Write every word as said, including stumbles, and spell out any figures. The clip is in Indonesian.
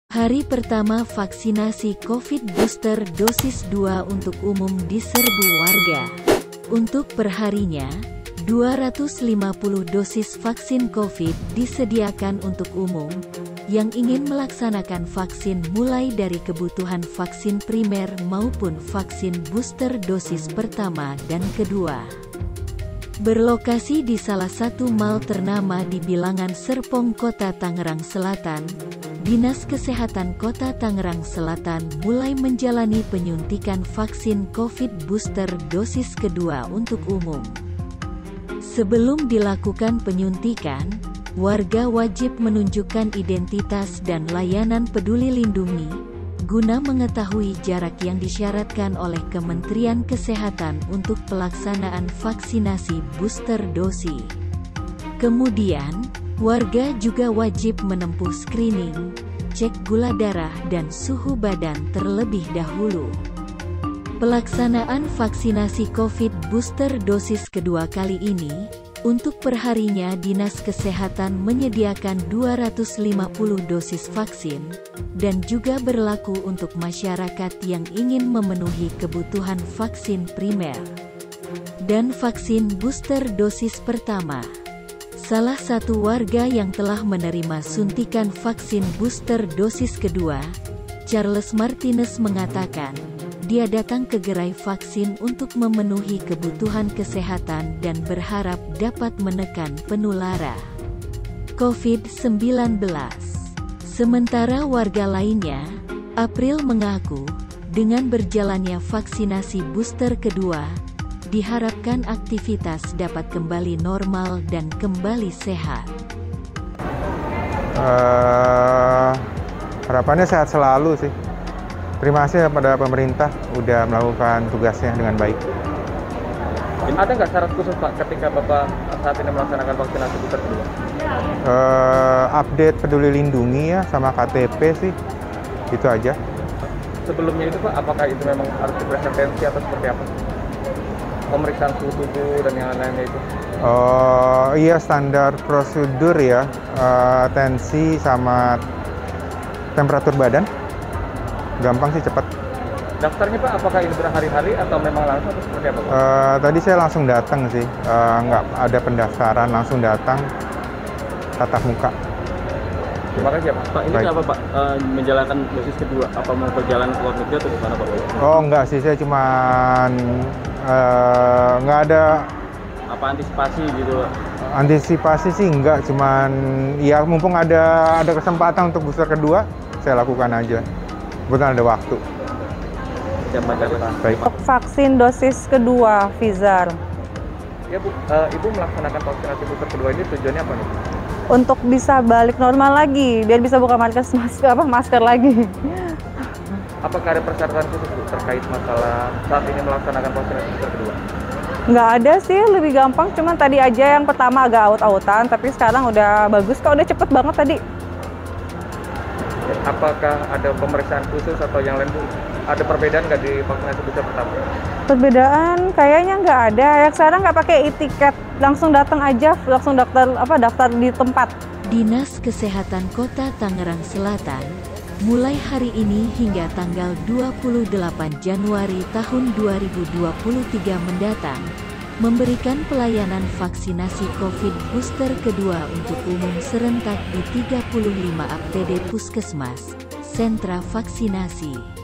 Hari pertama vaksinasi COVID booster dosis dua untuk umum diserbu warga. Untuk perharinya, dua ratus lima puluh dosis vaksin COVID disediakan untuk umum, yang ingin melaksanakan vaksin mulai dari kebutuhan vaksin primer maupun vaksin booster dosis pertama dan kedua. Berlokasi di salah satu mal ternama di Bilangan Serpong, Kota Tangerang Selatan, Dinas Kesehatan Kota Tangerang Selatan mulai menjalani penyuntikan vaksin COVID booster dosis kedua untuk umum. Sebelum dilakukan penyuntikan, warga wajib menunjukkan identitas dan layanan Peduli Lindungi, guna mengetahui jarak yang disyaratkan oleh Kementerian Kesehatan untuk pelaksanaan vaksinasi booster dosis. Kemudian, warga juga wajib menempuh screening, cek gula darah dan suhu badan terlebih dahulu. Pelaksanaan vaksinasi COVID booster dosis kedua kali ini, untuk perharinya Dinas Kesehatan menyediakan dua ratus lima puluh dosis vaksin, dan juga berlaku untuk masyarakat yang ingin memenuhi kebutuhan vaksin primer dan vaksin booster dosis pertama. Salah satu warga yang telah menerima suntikan vaksin booster dosis kedua, Charles Martinez mengatakan, dia datang ke gerai vaksin untuk memenuhi kebutuhan kesehatan dan berharap dapat menekan penularan COVID sembilan belas. Sementara warga lainnya, April mengaku, dengan berjalannya vaksinasi booster kedua, diharapkan aktivitas dapat kembali normal dan kembali sehat. Uh, harapannya sehat selalu sih. Terima kasih kepada pemerintah udah melakukan tugasnya dengan baik. Ada nggak syarat khusus Pak ketika Bapak saat ini melaksanakan vaksinasi booster kedua? Uh, update Peduli Lindungi ya sama K T P sih, itu aja. Sebelumnya itu Pak, apakah itu memang harus dipresentensi atau seperti apa? Pemeriksaan suhu tubuh dan yang lainnya itu? Oh iya, standar prosedur ya, uh, tensi sama temperatur badan. Gampang sih, cepat. Daftarnya Pak, apakah ini berhari-hari atau memang langsung atau seperti apa Pak? Uh, tadi saya langsung datang sih, uh, nggak ada pendaftaran, langsung datang, tatap muka. Terima kasih ya Pak. Pak, ini Baik. apa Pak, uh, menjalankan dosis kedua? Apa mau perjalanan ke luar negeri atau gimana Pak? Oh enggak sih, saya cuma uh, nggak ada. Apa antisipasi gitu Pak? Antisipasi sih enggak, cuman ya mumpung ada ada kesempatan untuk booster kedua, saya lakukan aja. Kebetulan ada waktu. Baik. Vaksin dosis kedua, Pfizer. Ya Bu, uh, Ibu melaksanakan vaksinasi booster kedua ini tujuannya apa nih? Untuk bisa balik normal lagi, biar bisa buka masker, masker, apa, masker lagi. Apakah ada persyaratan khusus Bu terkait masalah saat ini melaksanakan vaksinasi booster kedua? Nggak ada sih, lebih gampang. Cuman tadi aja yang pertama agak aut-autan, tapi sekarang udah bagus kok, udah cepet banget tadi. Apakah ada pemeriksaan khusus atau yang lain Bu? Ada perbedaan nggak di vaksinasi booster pertama? Perbedaan kayaknya nggak ada. Yang sekarang nggak pakai e-tiket, langsung datang aja, langsung daftar apa daftar di tempat. Dinas Kesehatan Kota Tangerang Selatan, mulai hari ini hingga tanggal dua puluh delapan Januari tahun dua ribu dua puluh tiga mendatang, memberikan pelayanan vaksinasi COVID booster kedua untuk umum serentak di tiga puluh lima A P D Puskesmas, sentra vaksinasi.